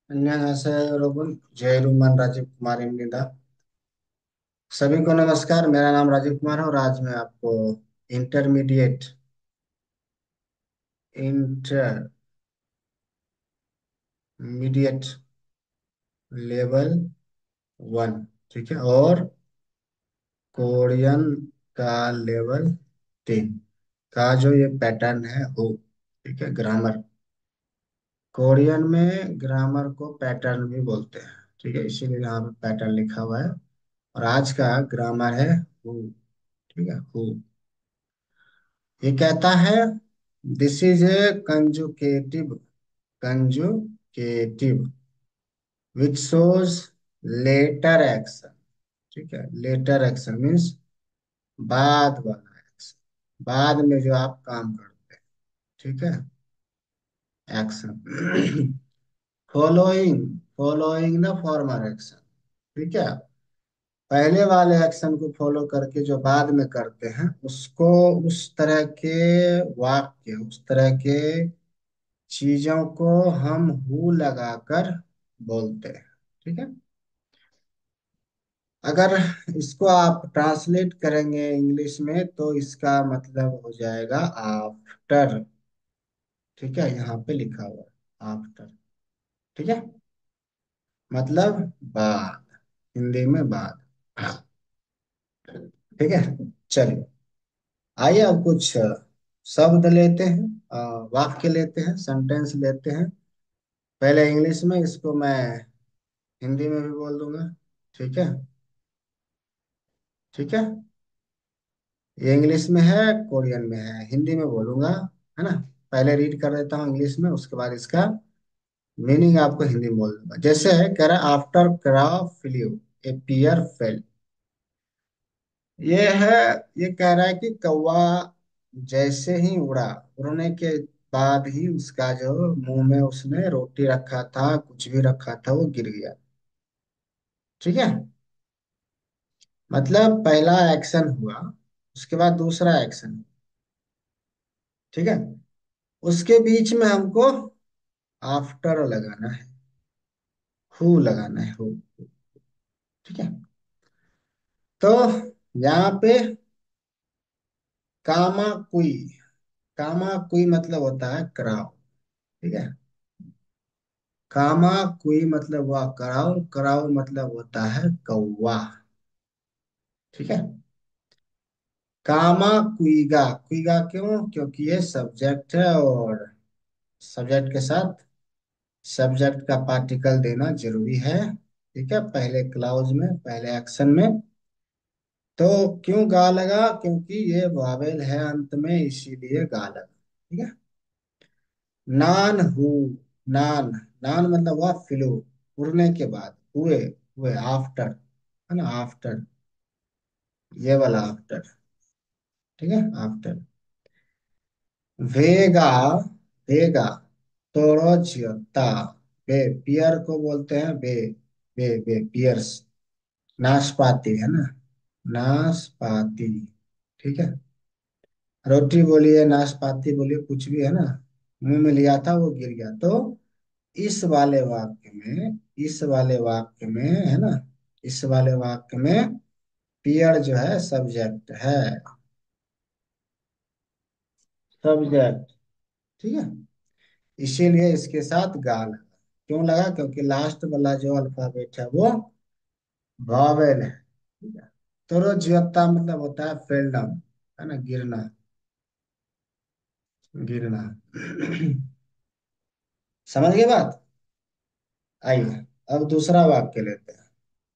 अन्यहासेयो यरोबन जय रुमान राजीव कुमार इमनिदा। सभी को नमस्कार। मेरा नाम राजीव कुमार है और आज मैं आपको इंटरमीडिएट इंटरमीडिएट लेवल वन, ठीक है, और कोरियन का लेवल तीन का जो ये पैटर्न है वो, ठीक है, ग्रामर। कोरियन में ग्रामर को पैटर्न भी बोलते हैं, ठीक है, इसीलिए यहाँ पे पैटर्न लिखा हुआ है। और आज का ग्रामर है हु, ठीक है, हु। ये कहता है this is a conjunctive conjunctive which shows later action, ठीक है। लेटर एक्शन मीन्स बाद वाला एक्शन, बाद में जो आप काम करते हैं, ठीक है, action. Following following the former action, ठीक है। पहले वाले एक्शन को फॉलो करके जो बाद में करते हैं उसको, उस तरह के वाक्य, उस तरह के चीजों को हम हु लगाकर बोलते हैं, ठीक है। अगर इसको आप ट्रांसलेट करेंगे इंग्लिश में तो इसका मतलब हो जाएगा आफ्टर, ठीक है, यहाँ पे लिखा हुआ है आफ्टर, ठीक है, मतलब बाद, हिंदी में बाद, ठीक है। चलिए, आइए अब कुछ शब्द लेते हैं, वाक्य लेते हैं, सेंटेंस लेते हैं। पहले इंग्लिश में, इसको मैं हिंदी में भी बोल दूंगा, ठीक है, ठीक है। ये इंग्लिश में है, कोरियन में है, हिंदी में बोलूंगा, है ना। पहले रीड कर देता हूँ इंग्लिश में, उसके बाद इसका मीनिंग आपको हिंदी में बोल दूंगा। जैसे है, कह रहा है after crow flew a pear fell. ये है, ये कह रहा है कि कौवा जैसे ही उड़ा, उड़ने के बाद ही उसका जो मुंह में उसने रोटी रखा था, कुछ भी रखा था, वो गिर गया, ठीक है। मतलब पहला एक्शन हुआ, उसके बाद दूसरा एक्शन, ठीक है। उसके बीच में हमको आफ्टर लगाना है, हु लगाना है, हु, ठीक है। तो यहाँ पे कामा कुई, कामा कुई मतलब होता है कराओ, ठीक है। कामा कुई मतलब हुआ कराओ, कराओ मतलब होता है कौवा, ठीक है। कामा कुईगा, कुईगा क्यों? क्योंकि ये सब्जेक्ट है और सब्जेक्ट के साथ सब्जेक्ट का पार्टिकल देना जरूरी है, ठीक है, पहले क्लाउज में, पहले एक्शन में। तो क्यों गा लगा? क्योंकि ये वावेल है अंत में, इसीलिए गा लगा, ठीक है। नान हु, नान, नान मतलब हुआ फ्लू, उड़ने के बाद, हुए, हुए आफ्टर, है ना, आफ्टर, ये वाला आफ्टर, ठीक है, आफ्टर। वेगा, वेगा, तोड़ोचियोता, बे, पियर को बोलते हैं बे, बे पियर्स, नाशपाती, है ना, नाशपाती, ठीक है। रोटी बोलिए, नाशपाती बोलिए, कुछ भी, है ना, मुंह में लिया था वो गिर गया। तो इस वाले वाक्य में, इस वाले वाक्य में, है ना, इस वाले वाक्य में पियर जो है सब्जेक्ट है, सब्जेक्ट, ठीक है। इसीलिए इसके साथ गा लगा। क्यों लगा? क्योंकि लास्ट वाला जो अल्फाबेट है वो वॉवेल है, ठीक है। तो जियत्ता मतलब होता है फेल डाउन, है ना, गिरना, गिरना। समझ गए बात? आइए अब दूसरा वाक्य लेते हैं।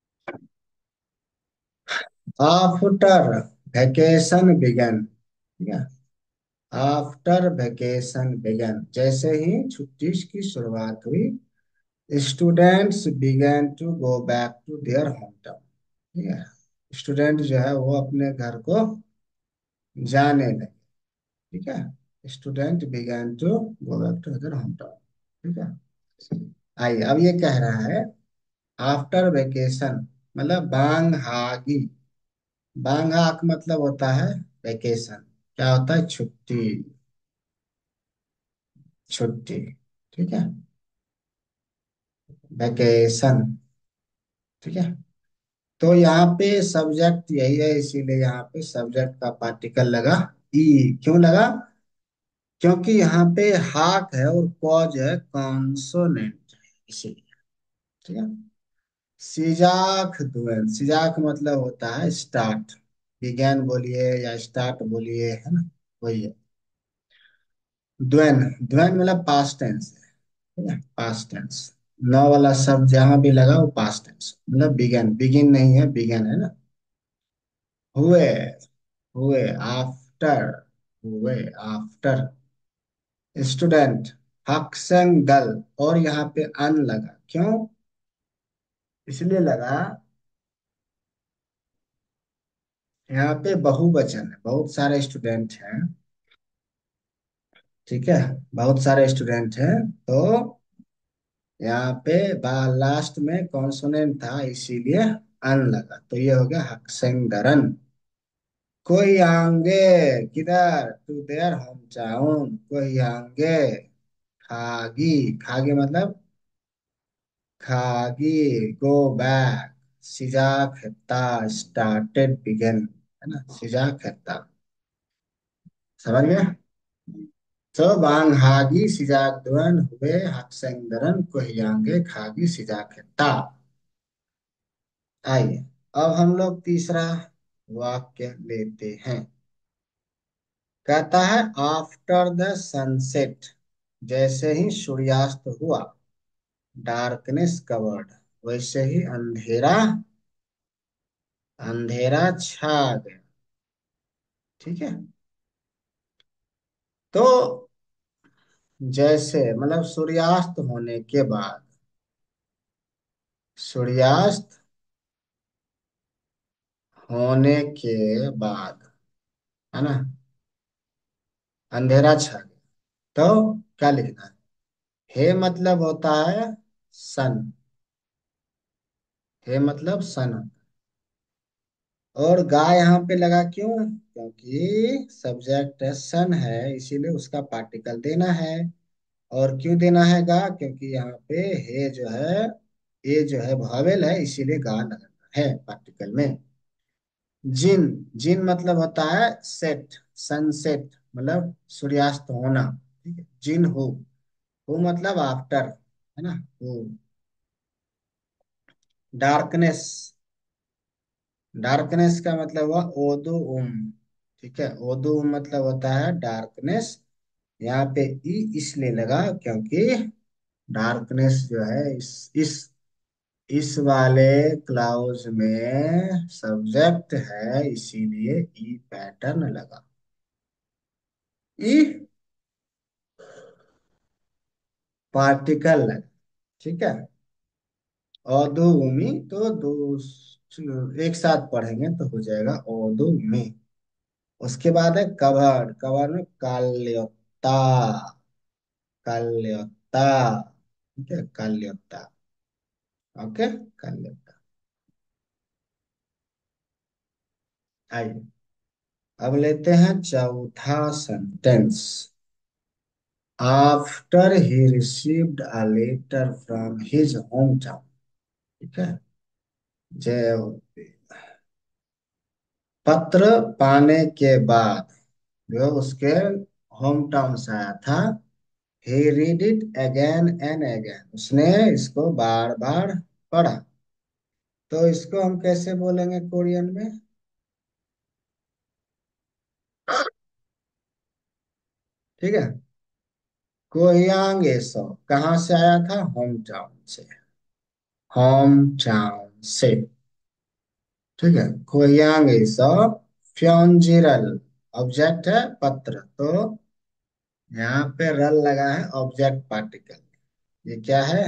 आफ्टर वेकेशन बिगन, ठीक है, आफ्टर वेकेशन बिगन, जैसे ही छुट्टी की शुरुआत हुई, students began to go back to their home town, ठीक है। स्टूडेंट जो है वो अपने घर को जाने लगे, ठीक है। Student began to go back to their home town, ठीक है। आइए अब ये कह रहा है आफ्टर वेकेशन, मतलब बांग हागी, बांग हाक मतलब होता है वेकेशन, क्या होता है? छुट्टी, छुट्टी, ठीक है। वेकेशन। ठीक है। तो यहाँ पे सब्जेक्ट यही है, इसीलिए यहाँ पे सब्जेक्ट का पार्टिकल लगा ई। क्यों लगा? क्योंकि यहाँ पे हाक है और कॉज है कॉन्सोनेंट है, इसीलिए। ठीक है। सिजाख दुएन, सिजाख मतलब होता है स्टार्ट। बिगेन बोलिए या स्टार्ट बोलिए, है ना, वही है। द्वेन, द्वेन मतलब पास्ट टेंस है। ठीक है, पास्ट टेंस। न वाला शब्द जहां भी लगा वो पास्ट टेंस, मतलब बिगेन, बिगिन नहीं है, बिगेन है ना। हुए, हुए आफ्टर, हुए आफ्टर। स्टूडेंट, हक्संग दल। और यहाँ पे अन लगा, क्यों? इसलिए लगा, यहाँ पे बहुवचन है, बहुत सारे स्टूडेंट हैं। ठीक है, बहुत सारे स्टूडेंट हैं, तो यहाँ पे लास्ट में कॉन्सोनेंट था, इसीलिए अन लगा, तो ये हो गया हक्सेंग दरन। कोई आंगे, किधर? To their home town. कोई आंगे, खागी, खागी मतलब खागी, गो बैक। सिजाक हेत्ता, स्टार्टेड, बिगन, है ना, सिजाक हेत्ता। समझ गए? तो बांग हागी सिजाक दुअन हुए हक्सेंदरन कोहियांगे खागी सिजाक हेत्ता। आइए, अब हम लोग तीसरा वाक्य लेते हैं। कहता है आफ्टर द सनसेट, जैसे ही सूर्यास्त हुआ, डार्कनेस कवर्ड, वैसे ही अंधेरा, अंधेरा छा गया। ठीक है। तो जैसे मतलब सूर्यास्त होने के बाद, सूर्यास्त होने के बाद, है ना, अंधेरा छा गया, तो क्या लिखना है? हे मतलब होता है सन, हे मतलब सन। और गा यहाँ पे लगा, क्यों? क्योंकि सब्जेक्ट सन है, इसीलिए उसका पार्टिकल देना है। और क्यों देना है गा? क्योंकि यहाँ पे हे जो है, ये जो है भावेल है, इसीलिए गा लगाना है पार्टिकल में। जिन, जिन मतलब होता है सेट, सनसेट मतलब सूर्यास्त होना। ठीक है, जिन हो मतलब आफ्टर, है ना, हो। डार्कनेस, डार्कनेस का मतलब हुआ ओदो उम। ठीक है, ओदो उम मतलब होता है डार्कनेस। यहाँ पे ई इसलिए लगा क्योंकि डार्कनेस जो है इस वाले क्लाउज में सब्जेक्ट है, इसीलिए ई पैटर्न लगा। ई पार्टिकल लगा। ठीक है। औदुमी तो दो एक साथ पढ़ेंगे तो हो जाएगा औदुमी। उसके बाद है कवर, कवर में काल्योता, काल्योता। ठीक है, काल्योता। ओके, काल्योता। आइए, अब लेते हैं चौथा sentence. After he received a letter from his home town. ठीक है, जय, पत्र पाने के बाद जो उसके होम टाउन से आया था, he read it again and again, उसने इसको बार बार पढ़ा। तो इसको हम कैसे बोलेंगे कोरियन में? ठीक है। कोहियांग एसो कहाँ से आया था? होम टाउन से, होम टाउन से। ठीक है, कोहियांग एसो फ्योंजिरल, ऑब्जेक्ट है पत्र, तो यहाँ पे रल लगा है ऑब्जेक्ट पार्टिकल। ये क्या है?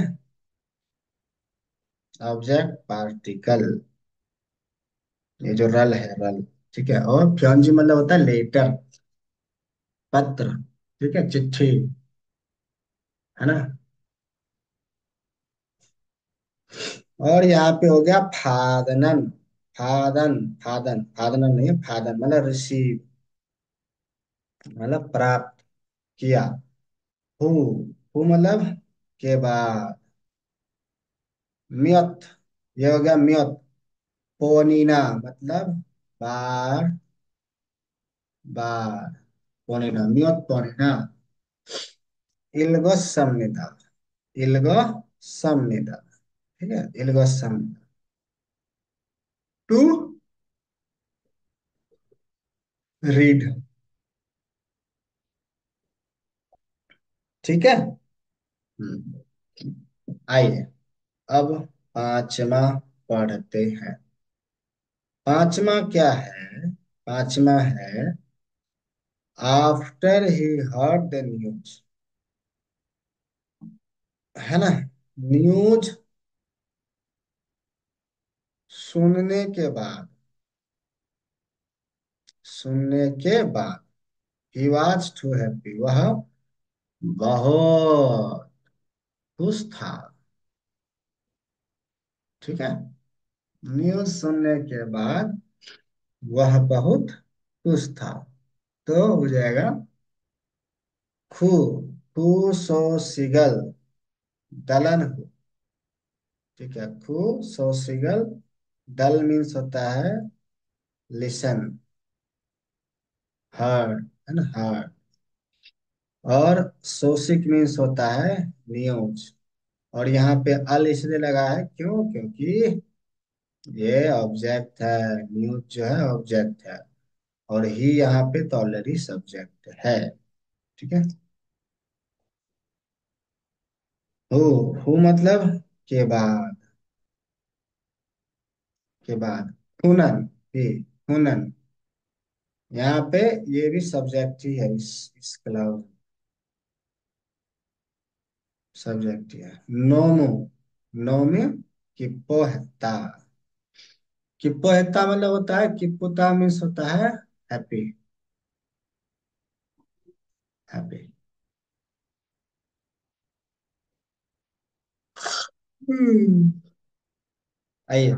ऑब्जेक्ट पार्टिकल, ये जो रल है, रल। ठीक है, और फ्योंजी मतलब होता है लेटर, पत्र। ठीक है, चिट्ठी, है ना। और यहाँ पे हो गया फादनन, फादन, फादन, फादनन नहीं है, फादन मतलब रिसीव, मतलब प्राप्त किया। हु, हु मतलब के बाद, म्यत, ये हो गया म्यत। पोनीना मतलब बार, बार। पोनीना, म्यत पोनीना। इल्गो सम्मिदा, इल्गो सम्मिदा। ठीक है, इल्गो सम्मिदा। To read. ठीक है। आइए अब पांचवा पढ़ते हैं। पांचवा क्या है? पांचवा है, after he heard the news. है ना? न्यूज सुनने के बाद, सुनने के बाद, ही वॉज टू हैप्पी, वह बहुत खुश था। ठीक है, न्यूज सुनने के बाद वह बहुत खुश था। तो हो जाएगा खू, खू सो सिगल, दलन हु। ठीक है, खू सो सिगल। दल मीन्स होता है लिसन, हर्ड, है ना, हर्ड। और सोशिक मीन्स होता है न्यूज। और यहाँ पे अल इसलिए लगा है, क्यों? क्योंकि ये ऑब्जेक्ट है, न्यूज जो है ऑब्जेक्ट है, और ही यहाँ पे तो ऑलरेडी सब्जेक्ट है। ठीक है। हु, हु मतलब के बाद, के बाद। हुनन, ही, हुनन। यहाँ पे ये भी सब्जेक्ट ही है, इस क्लाउज सब्जेक्ट ही है। नोमो, नोमी किप्पोहता। किप्पोहता मतलब होता है, किप्पुता मीन्स होता है हैप्पी, हैप्पी। हम्म। आइए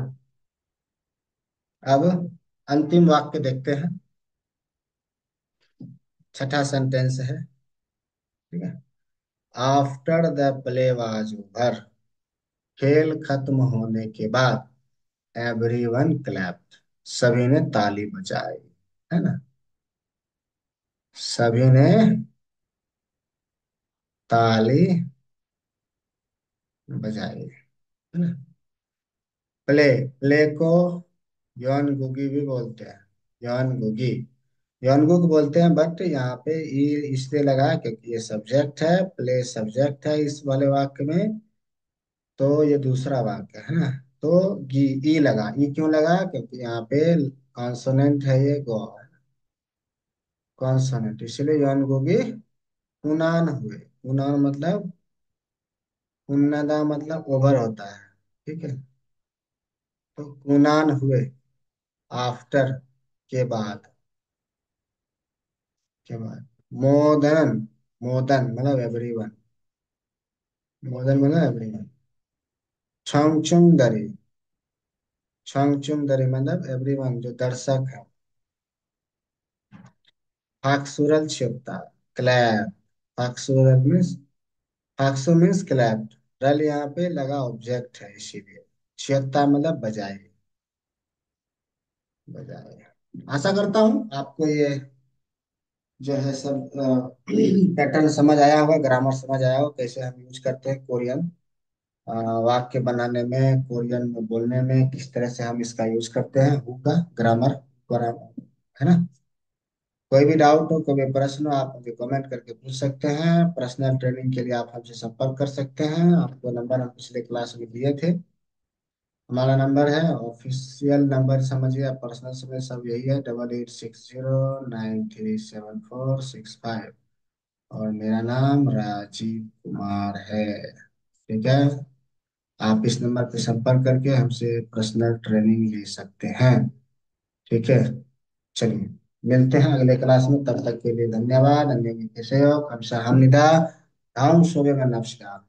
अब अंतिम वाक्य देखते हैं। छठा सेंटेंस है। ठीक है। After the play was over, खेल खत्म होने के बाद, एवरीवन क्लैप्ड, सभी ने ताली बजाई। है ना? सभी ने ताली बजाई। है ना? प्ले, प्ले को यौन गुगी भी बोलते हैं, यौन गुगी, यौनगुक बोलते हैं। बट यहाँ पे ई इसलिए लगा क्योंकि ये सब्जेक्ट है, प्ले सब्जेक्ट है इस वाले वाक्य में। तो ये दूसरा वाक्य है ना, तो गी, ई लगा। ई क्यों लगा? क्योंकि यहाँ पे कॉन्सोनेंट है, ये गो है, कॉन्सोनेंट, इसलिए यौनगुगी पुनान हुए। पुनान मतलब, उन्नदा मतलब ओवर होता है। ठीक है, तो कुनान हुए, आफ्टर, के बाद, के बाद। मोदन, मोदन मतलब एवरीवन, मोदन मतलब एवरीवन। छमछुम दरी, छमछुम दरी मतलब एवरीवन जो दर्शक है। फाक्सुरल क्षमता, क्लैप, फाक्सुरल मीन्स, फाक्सु मीन्स क्लैप। रल यहाँ पे लगा ऑब्जेक्ट है, इसीलिए क्षमता मतलब बजाए, बजाए। आशा करता हूँ आपको ये जो है सब पैटर्न समझ आया होगा, ग्रामर समझ आया होगा, कैसे हम यूज करते हैं कोरियन वाक्य बनाने में, कोरियन में बोलने में किस तरह से हम इसका यूज करते हैं, हु का ग्रामर, ग्रामर। है ना? कोई भी डाउट हो, कोई भी प्रश्न हो, आप मुझे कमेंट करके पूछ सकते हैं। पर्सनल ट्रेनिंग के लिए आप हमसे संपर्क कर सकते हैं। आपको नंबर हम पिछले क्लास में दिए थे। हमारा नंबर है ऑफिशियल नंबर, समझिए आप, पर्सनल समय सब यही है, 8860937465। और मेरा नाम राजीव कुमार है। ठीक है, आप इस नंबर पे संपर्क करके हमसे पर्सनल ट्रेनिंग ले सकते हैं। ठीक है, चलिए मिलते हैं अगले क्लास में, तब तक के लिए धन्यवाद। अन्य विषय, 감사합니다। 다음 수업에 만납시다।